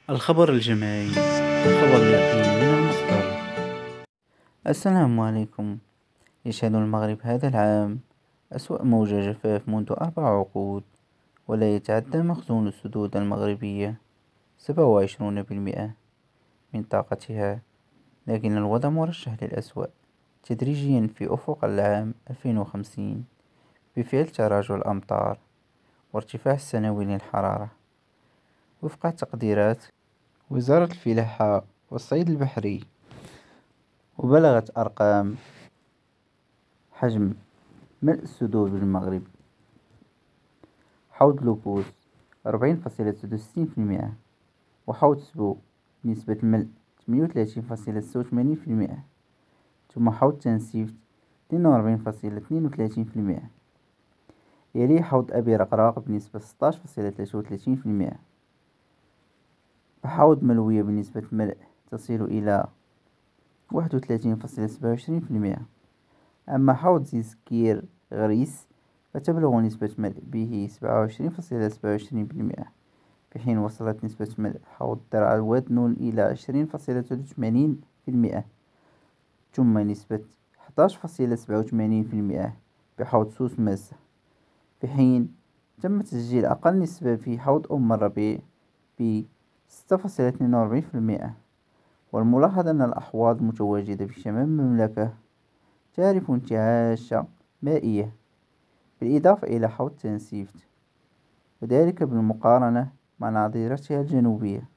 الخبر الجماعي، الخبر اليقين من المصدر. السلام عليكم. يشهد المغرب هذا العام أسوأ موجة جفاف منذ 4 عقود، ولا يتعدى مخزون السدود المغربية 27% من طاقتها، لكن الوضع مرشح للأسوأ تدريجيا في أفق العام 2050 بفعل تراجع الأمطار وارتفاع السنوي للحرارة. وفق تقديرات وزارة الفلاحة والصيد البحري، وبلغت أرقام حجم ملء السدود بالمغرب حوض لوبوس 40.66%، وحوض سبو نسبة ملء 38.86%، ثم حوض تنسيفت 42.32%، يليه حوض أبي رقراق بنسبة 16.33%، وحوض ملوية بنسبة ملء تصل إلى 31.27%. أما حوض زيسكير غريس فتبلغ نسبة ملء به 27.27%، في حين وصلت نسبة ملء حوض درع الودنول إلى 20.83%، ثم نسبة 11.87% بحوض سوس ماسة، في حين تم تسجيل أقل نسبة في حوض أم الربيع ب 6.42%. والملاحظ أن الأحواض المتواجدة في شمال المملكة تعرف انتعاش مائية، بالإضافة إلى حوض تنسيفت، وذلك بالمقارنة مع نظيرتها الجنوبية.